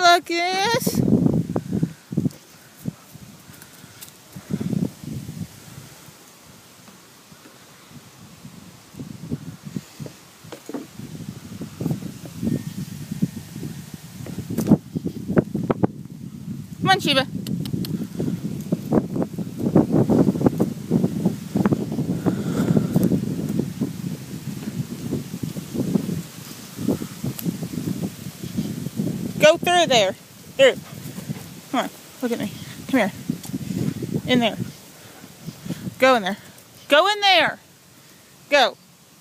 like this. Come on, Sheba. Go through there. Through. Come on. Look at me. Come here. In there. Go in there. Go in there. Go.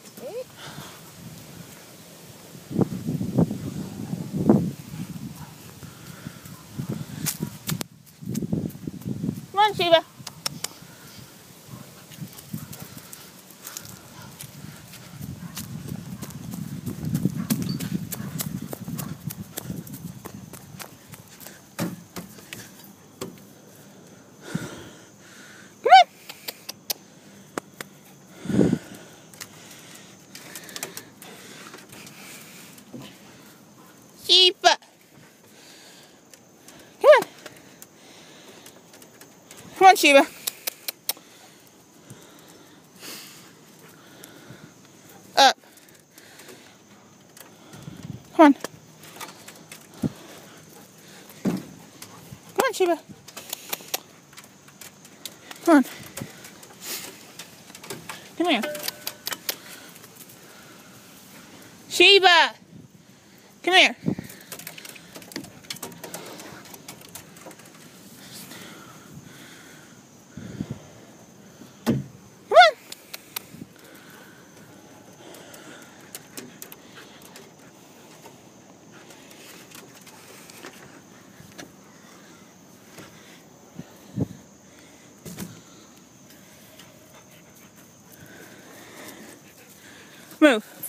Come on, Sheba. Sheba. Come on. Come on, Sheba. Up. Come on. Come on, Sheba. Come on. Come here. Sheba. Come here. Come on. Move.